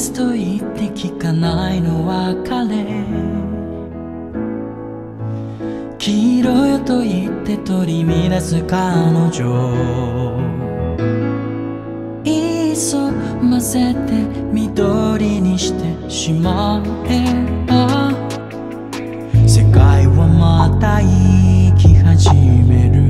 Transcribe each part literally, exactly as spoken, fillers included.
スと言って聞かないの別れ、黄色よと言って取り乱す彼女、急ませて緑にしてしまえば、世界はまた生き始める。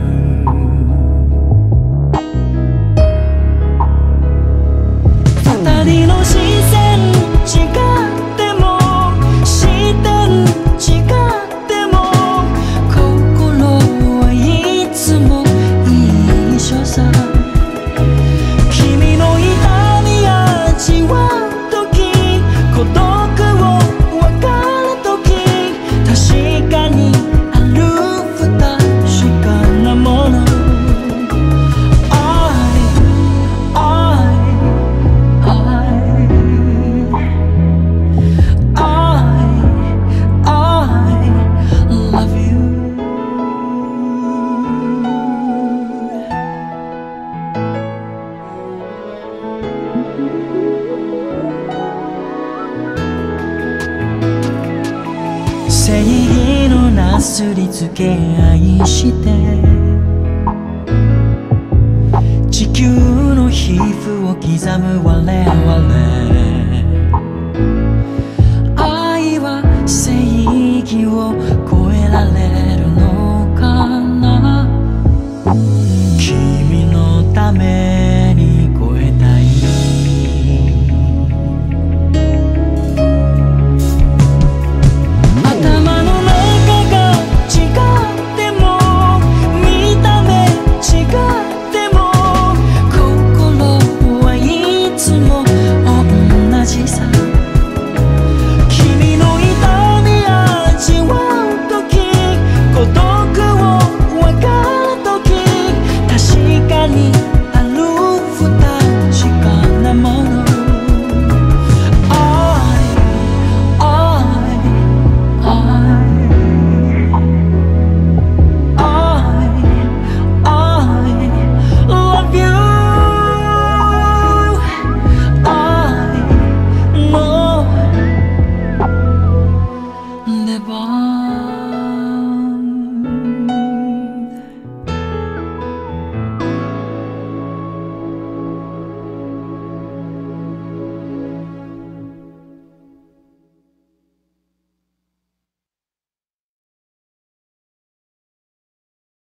二人の視線違っても視点違っても心はいつも一緒さ。君の痛み味わうとき、孤独を分かるとき、確かにある不確かなもの。正義のなすりつけ愛して地球の皮膚を刻む我々。